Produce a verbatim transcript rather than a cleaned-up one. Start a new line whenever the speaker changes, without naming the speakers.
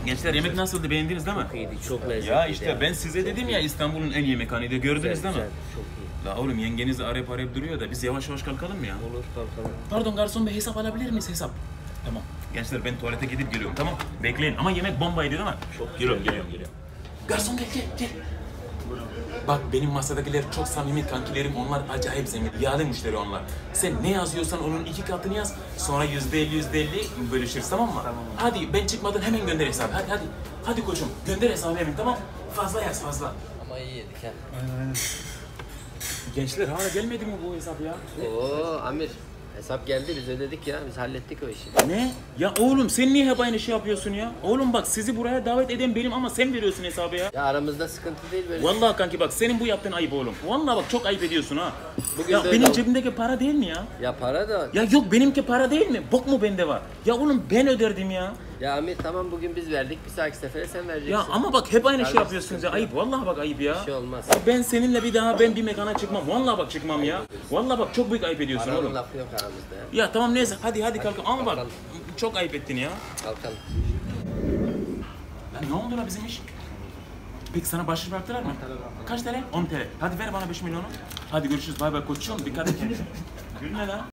Gençler yemek nasıldı, beğendiniz değil mi?
Çok iyiydi, çok lezzetliydi.
Ya işte
ya.
ben size dedim ya İstanbul'un en yemekhanıydı, gördünüz
Güzel,
değil mi?
güzel, çok iyi.
La oğlum yengeniz arayıp arayıp duruyor da biz yavaş yavaş kalkalım mı ya?
Olur, kalkalım.
Pardon garson bey, hesap alabilir miyiz, hesap? Tamam. Gençler ben tuvalete gidip geliyorum, tamam? Bekleyin ama yemek bombaydı değil mi? Çok geliyorum, geliyorum, geliyorum. Garson gel, gel, gel. Bak benim masadakiler çok samimi kankilerim, onlar acayip zengin. Yağlı müşteri onlar. Sen ne yazıyorsan onun iki katını yaz. Sonra yüzde elli, yüzde elli bölüşürüz, tamam mı? Tamam. Hadi ben çıkmadan hemen gönder hesabı. Hadi hadi. Hadi koçum gönder hesabı hemen, tamam? Fazla yaz, fazla.
Ama iyi yedik ha.
Gençler hala gelmedi mi bu hesap ya?
Oo Amir, hesap geldi, biz ödedik ya, biz hallettik o işi.
Ne? Ya oğlum sen niye hep aynı şey yapıyorsun ya? Oğlum bak sizi buraya davet eden benim ama sen veriyorsun hesabı ya.
Ya aramızda sıkıntı değil böyle.
Vallahi kanki bak senin bu yaptığın ayıp oğlum. Vallahi bak çok ayıp ediyorsun ha.
Bugün
ya
de
benim
öyle
cebimdeki para değil mi ya?
Ya para da...
Ya yok benimki para değil mi? Bok mu bende var? Ya oğlum ben öderdim ya.
Ya Amir tamam, bugün biz verdik, bir sonraki sefere sen vereceksin.
Ya ama bak hep aynı şey
Kardeş,
yapıyorsunuz ya.
sıkıntı
Ayıp. Vallahi bak ayıp ya.
Bir şey olmaz.
Ya ben seninle bir daha ben bir mekana çıkmam. Vallahi bak çıkmam ya. Vallahi bak çok büyük ayıp ediyorsun
Paranın
oğlum.
lafı yok aramızda ya.
Ya tamam neyse hadi hadi kalk. Ama bak
kalkalım.
çok ayıp ettin ya.
Kalkalım.
Ya ne oldu la bizim iş? Peki sana başvuru bıraktılar mı? Kaç T L? on T L. Hadi ver bana beş milyonu. Hadi görüşürüz. Bay bay koçum. Dikkat et kendine. Gülme lan.